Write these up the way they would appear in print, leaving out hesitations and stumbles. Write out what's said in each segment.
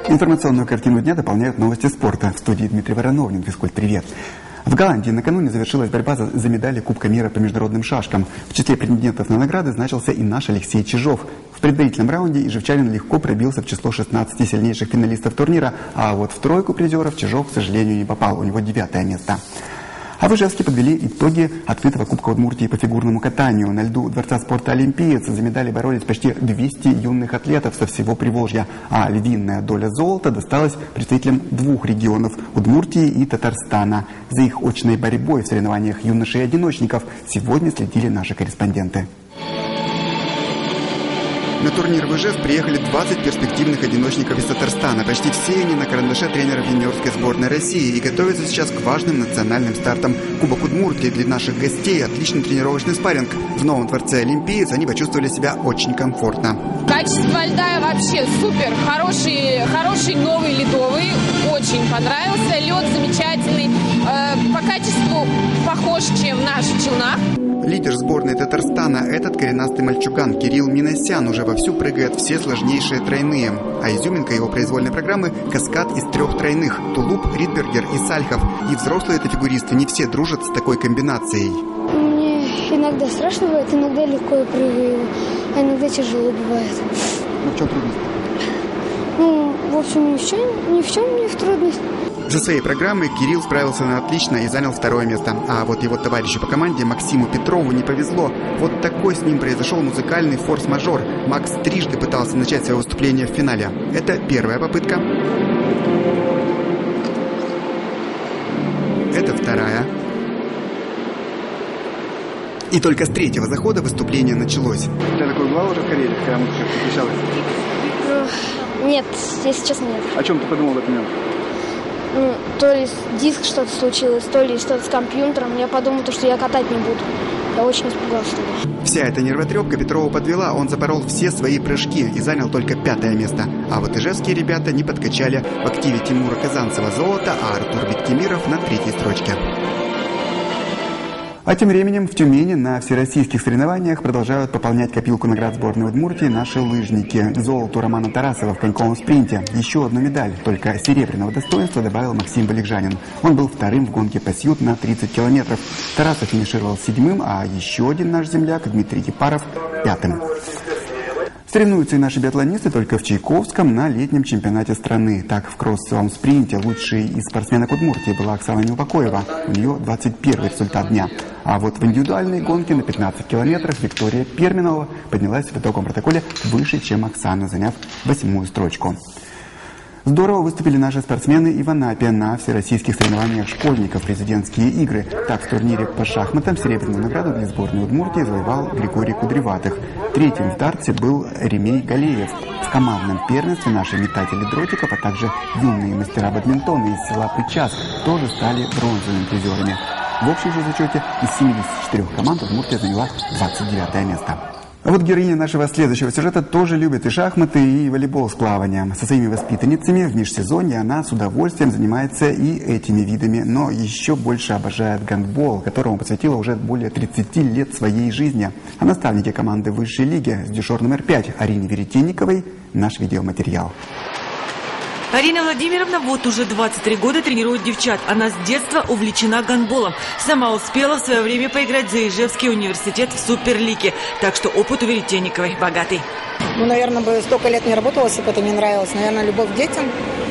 Информационную картину дня дополняют новости спорта. В студии Дмитрий Вороновнин. Физкульт, привет. В Голландии накануне завершилась борьба за медали Кубка мира по международным шашкам. В числе претендентов на награды значился и наш Алексей Чижов. В предварительном раунде ижевчанин легко пробился в число 16 сильнейших финалистов турнира, а вот в тройку призеров Чижов, к сожалению, не попал. У него 9-е место. А в Ижевске подвели итоги открытого Кубка Удмуртии по фигурному катанию. На льду Дворца спорта «Олимпиец» за медали боролись почти 200 юных атлетов со всего Приволжья, а львиная доля золота досталась представителям двух регионов – Удмуртии и Татарстана. За их очной борьбой в соревнованиях юношей и одиночников сегодня следили наши корреспонденты. На турнир в Ижевск приехали 20 перспективных одиночников из Татарстана. Почти все они на карандаше тренеров юниорской сборной России и готовятся сейчас к важным национальным стартам. Кубок Удмуртии для наших гостей – отличный тренировочный спарринг. В новом дворце «Олимпиец» они почувствовали себя очень комфортно. Качество льда вообще супер. Хороший новый ледовый. Очень понравился. Лед замечательный. По качеству похож, чем в наших Челнах. Лидер сборной Татарстана, этот коренастый мальчуган Кирилл Миносян, уже вовсю прыгает все сложнейшие тройные. А изюминка его произвольной программы – каскад из 3 тройных – Тулуп, Ридбергер и Сальхов. И взрослые это фигуристы не все дружат с такой комбинацией. Мне иногда страшно бывает, иногда легко я прыгаю, а иногда тяжело бывает. Ну в чем трудность? В общем, ни в чем не в трудность. За своей программой Кирилл справился на отлично и занял 2-е место. А вот его товарищу по команде Максиму Петрову не повезло. Вот такой с ним произошел музыкальный форс-мажор. Макс трижды пытался начать свое выступление в финале. Это первая попытка. Это 2-я. И только с 3-го захода выступление началось. У тебя такое бывало уже в карьере, когда музыка включалась? Нет, если честно, нет. О чем ты подумал в этот момент? То ли диск что-то случилось, то ли что-то с компьютером. Я подумал, что я катать не буду. Я очень испугался. Вся эта нервотрепка Петрова подвела. Он запорол все свои прыжки и занял только 5-е место. А вот ижевские ребята не подкачали. В активе Тимура Казанцева золото, а Артур Бектимиров на 3-й строчке. А тем временем в Тюмени на всероссийских соревнованиях продолжают пополнять копилку наград сборной Удмуртии наши лыжники. К золоту Романа Тарасова в коньковом спринте еще одну медаль, только серебряного достоинства, добавил Максим Баликжанин. Он был 2-м в гонке по сьют на 30 километров. Тарасов финишировал 7-м, а еще один наш земляк Дмитрий Кипаров 5-м. Соревнуются и наши биатлонисты только в Чайковском на летнем чемпионате страны. Так, в кроссовом спринте лучшей из спортсменок Удмуртии была Оксана Неупокоева. У нее 21-й результат дня. А вот в индивидуальной гонке на 15 километрах Виктория Перминова поднялась в итоговом протоколе выше, чем Оксана, заняв 8-ю строчку. Здорово выступили наши спортсмены и в Анапе на всероссийских соревнованиях школьников «Президентские игры». Так, в турнире по шахматам серебряную награду для сборной Удмуртии завоевал Григорий Кудреватых. 3-м в дартсе был Ремей Галеев. В командном первенстве наши метатели дротиков, а также юные мастера бадминтона из села Пычас тоже стали бронзовыми призерами. В общем же зачете из 74 команд Удмуртия заняла 29-е место. А вот героиня нашего следующего сюжета тоже любит и шахматы, и волейбол с плаванием. Со своими воспитанницами в межсезонье она с удовольствием занимается и этими видами, но еще больше обожает гандбол, которому посвятила уже более 30 лет своей жизни. А наставники команды высшей лиги с дюшор номер 5 Арине Веретенниковой наш видеоматериал. Арина Владимировна вот уже 23 года тренирует девчат. Она с детства увлечена гандболом. Сама успела в свое время поиграть за Ижевский университет в Суперлиге. Так что опыт у Веретенниковой богатый. Наверное, бы столько лет не работала, если бы это не нравилось. Наверное, любовь к детям.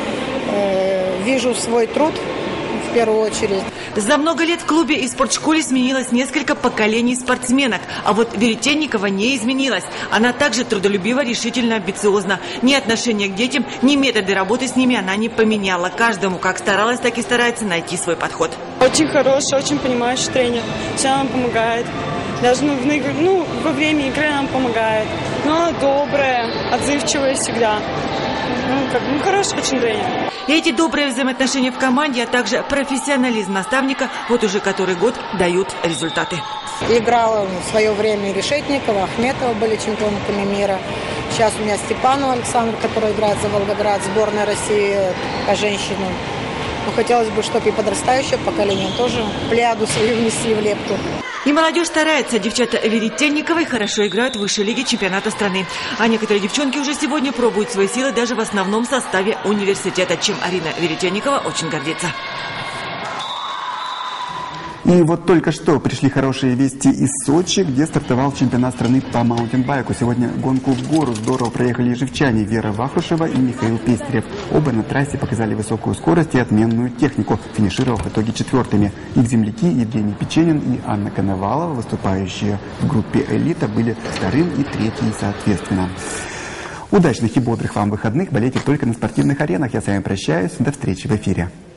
Вижу свой труд в первую очередь. За много лет в клубе и спортшколе сменилось несколько поколений спортсменок. А вот Веретенникова не изменилась. Она также трудолюбива, решительно, амбициозна. Ни отношения к детям, ни методы работы с ними она не поменяла. Каждому как старалась, так и старается найти свой подход. Очень хороший, очень понимающий тренер. Все нам помогает. Даже во время игры нам помогает. Но она добрая, отзывчивая всегда. Хороший очень тренер. И эти добрые взаимоотношения в команде, а также профессионализм наставника вот уже который год дают результаты. Играла в свое время и Решетникова, Ахметова были чемпионками мира. Сейчас у меня Степанова Александр, который играет за Волгоград, сборная России по женщинам. Но хотелось бы, чтобы и подрастающее поколение тоже плеяду свою внесли в лепту. И молодежь старается. Девчата Веретенниковой хорошо играют в высшей лиге чемпионата страны. А некоторые девчонки уже сегодня пробуют свои силы даже в основном составе университета, чем Арина Веретенникова очень гордится. И вот только что пришли хорошие вести из Сочи, где стартовал чемпионат страны по маунтинбайку. Сегодня гонку в гору здорово проехали ежевчане Вера Вахрушева и Михаил Пестерев. Оба на трассе показали высокую скорость и отменную технику, финишировав в итоге четвертыми. Их земляки Евгений Печенин и Анна Коновалова, выступающие в группе «Элита», были вторым и третьим соответственно. Удачных и бодрых вам выходных. Болейте только на спортивных аренах. Я с вами прощаюсь. До встречи в эфире.